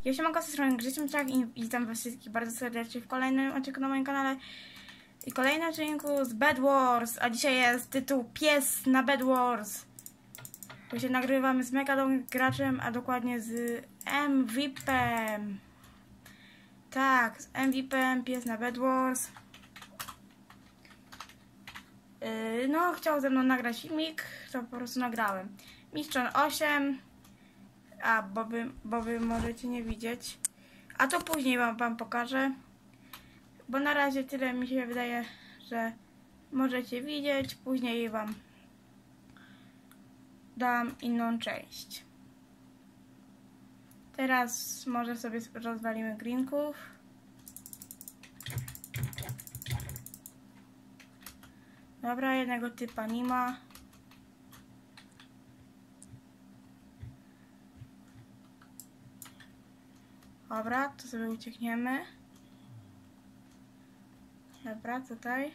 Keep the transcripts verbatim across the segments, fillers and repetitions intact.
Ja się mogę ze strony Grzesiemczak i witam was wszystkich bardzo serdecznie w kolejnym odcinku na moim kanale i kolejnym odcinku z Bed Wars, a dzisiaj jest tytuł Pies na Bed Wars. Bo się nagrywamy z mega dobrym graczem, a dokładnie z M V P-em. Tak, z M V P-em, Pies na Bed Wars. Yy, no, chciał ze mną nagrać filmik, to po prostu nagrałem. Mistrzon osiem. A, bo wy, bo wy możecie nie widzieć. A to później wam, wam pokażę. Bo na razie tyle mi się wydaje, że możecie widzieć. Później wam dam inną część. Teraz może sobie rozwalimy greenków. Dobra, jednego typa nie ma. Dobra, to sobie uciekniemy. Dobra, tutaj.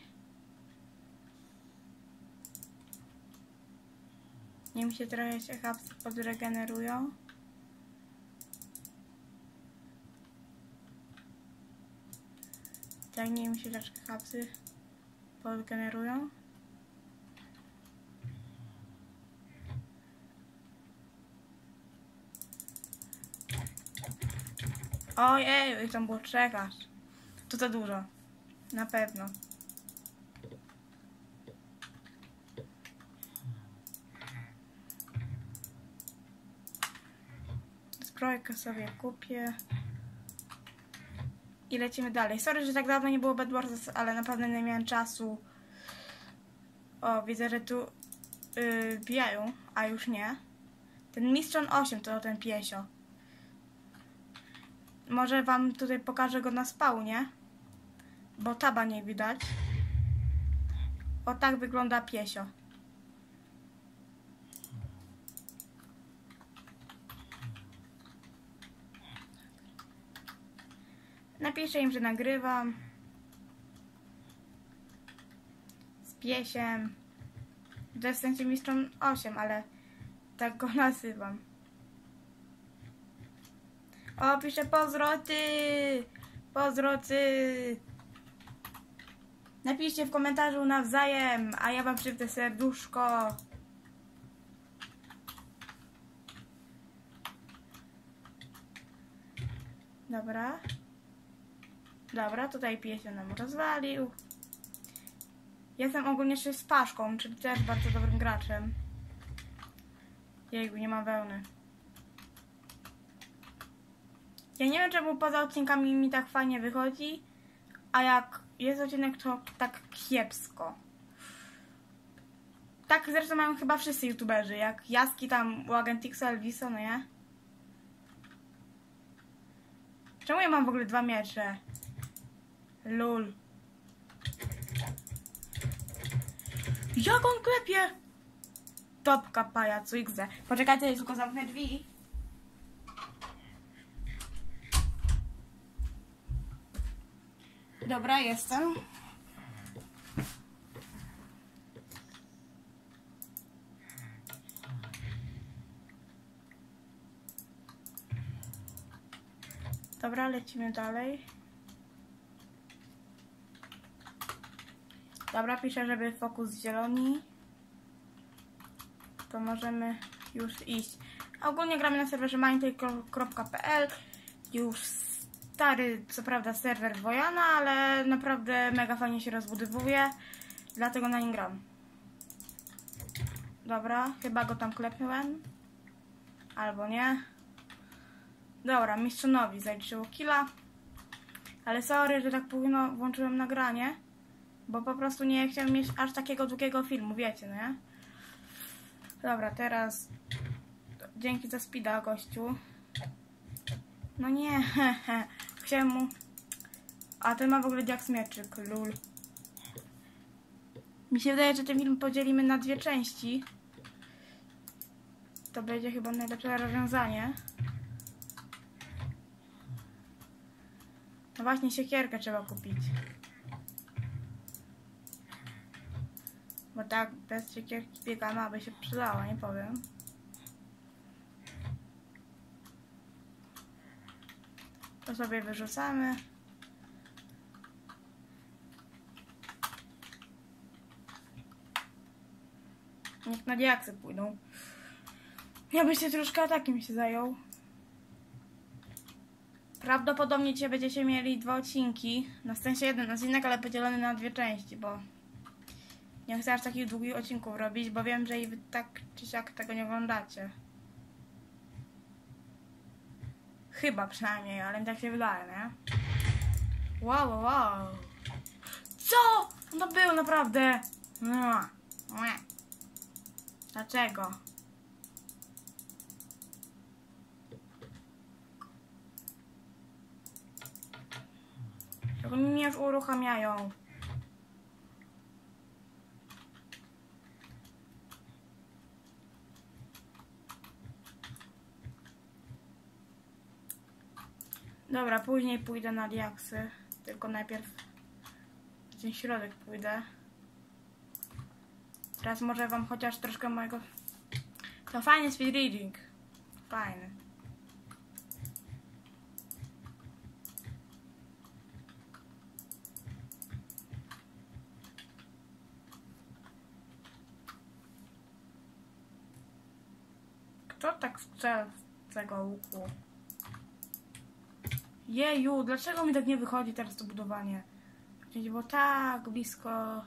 Nim się trochę się hapsy podregenerują. Tak, nim się troszkę hapsy podgenerują. Ojej, tam było trzech aż. To za dużo. Na pewno. Zbrojkę sobie kupię. I lecimy dalej. Sorry, że tak dawno nie było Bed Wars, ale naprawdę nie miałem czasu. O, widzę, że tu yy, bijają, a już nie. Ten Mistrzon osiem to ten piesio. Może wam tutaj pokażę go na spawnie, bo taba nie widać. O, tak wygląda piesio. Napiszę im, że nagrywam z piesiem. To jest w sensie Mistrzon osiem, ale tak go nazywam. O, piszę pozdroty! Pozdroty! Napiszcie w komentarzu nawzajem, a ja wam przypnę serduszko. Dobra. Dobra, tutaj piesio nam rozwalił. Ja jestem ogólnie jeszcze z Paszką, czyli też bardzo dobrym graczem. Jejku, nie mam wełny. Ja nie wiem, czemu poza odcinkami mi tak fajnie wychodzi, a jak jest odcinek, to tak kiepsko. Tak zresztą mają chyba wszyscy youtuberzy, jak Jaski tam, u Agentixa, Elvisa, no nie? Czemu ja mam w ogóle dwa miecze? Lul. Jak on klepie? Topka pajacu X D. Poczekajcie, tylko zamknę drzwi. Dobra, jestem. Dobra, lecimy dalej. Dobra, piszę, żeby fokus zieloni. To możemy już iść. Ogólnie gramy na serwerze mindtake kropka p l. Już stary, co prawda, serwer Wojana, ale naprawdę mega fajnie się rozbudowuje. Dlatego na nim gram. Dobra, chyba go tam klepnąłem. Albo nie. Dobra, mistrzonowi zaliczyło killa. Ale sorry, że tak późno włączyłem nagranie. Bo po prostu nie chciałem mieć aż takiego długiego filmu, wiecie, nie? Dobra, teraz dzięki za speeda, gościu. No nie, hehe. Chciałem mu... A ten ma w ogóle diaks mieczyk, lul. Mi się wydaje, że ten film podzielimy na dwie części. To będzie chyba najlepsze rozwiązanie. No właśnie, siekierkę trzeba kupić. Bo tak bez siekierki biegamy, aby się przydała, nie powiem. To sobie wyrzucamy. Niech na diaksy pójdą. Ja bym się troszkę atakiem się zajął. Prawdopodobnie dzisiaj będziecie mieli dwa odcinki. Na szczęście jeden odcinek, ale podzielony na dwie części, bo nie chcę aż takich długich odcinków robić, bo wiem, że i wy tak czy siak tego nie oglądacie. Chyba przynajmniej, ale mi tak się wydaje, nie? Wow, wow, wow. Co? No to było naprawdę. No. Nie. Dlaczego? Oni mnie już uruchamiają. Dobra, później pójdę na diaksy. Tylko najpierw w ten środek pójdę. Teraz może wam chociaż troszkę mojego... To fajny speed reading. Fajny. Kto tak strzela z tego łuku? Jeju, dlaczego mi tak nie wychodzi teraz to budowanie? Przecież było tak blisko.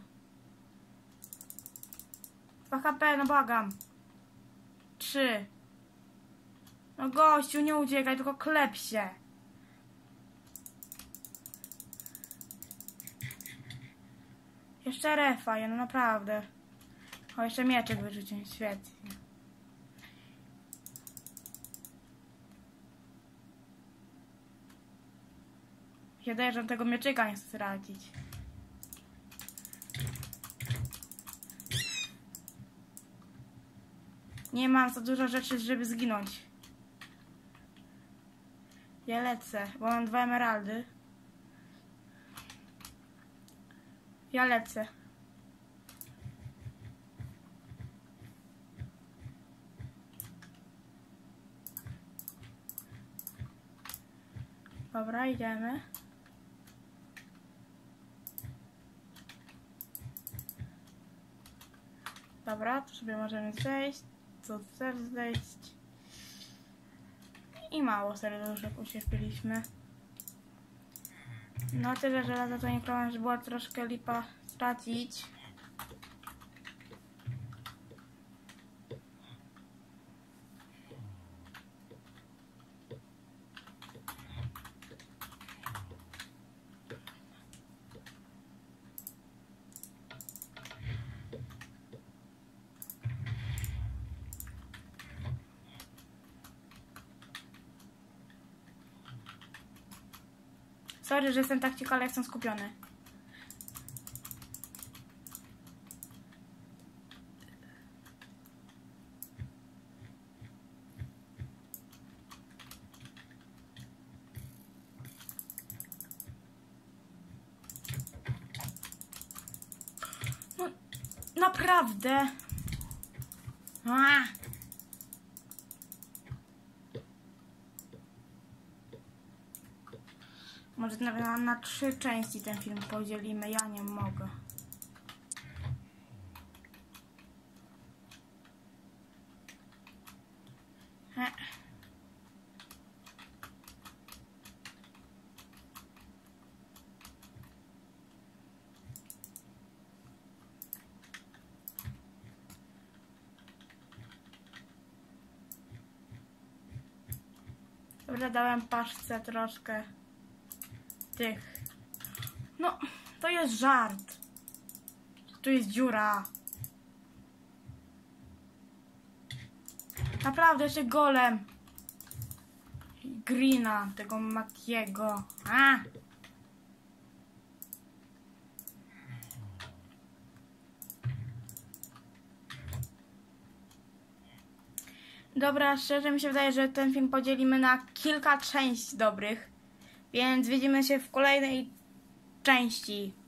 dwa H P, no błagam. trzy. No gościu, nie uciekaj, tylko klep się. Jeszcze refa, no naprawdę. O, jeszcze mieczek wyrzucić, świetnie. Się daje, że tego mieczyka nie chcę stracić. Nie mam za dużo rzeczy, żeby zginąć. Ja lecę, bo mam dwa emeraldy. Ja lecę. Dobra, idziemy. Dobra, tu sobie możemy zejść. Tu też zejść. I mało serduszek ucierpieliśmy. No tyle żelaza to nie problem, że była troszkę lipa stracić. Sorry, że jestem tak ciekawa, ale jestem skupiony. No, naprawdę. A! Może nawet na, na trzy części ten film podzielimy, ja nie mogę. He. Dobra, dałem paszce troszkę tych. No, to jest żart. Tu jest dziura. Naprawdę, jeszcze golem. Greena, tego Matiego. A! Dobra, szczerze mi się wydaje, że ten film podzielimy na kilka części dobrych. Więc widzimy się w kolejnej części.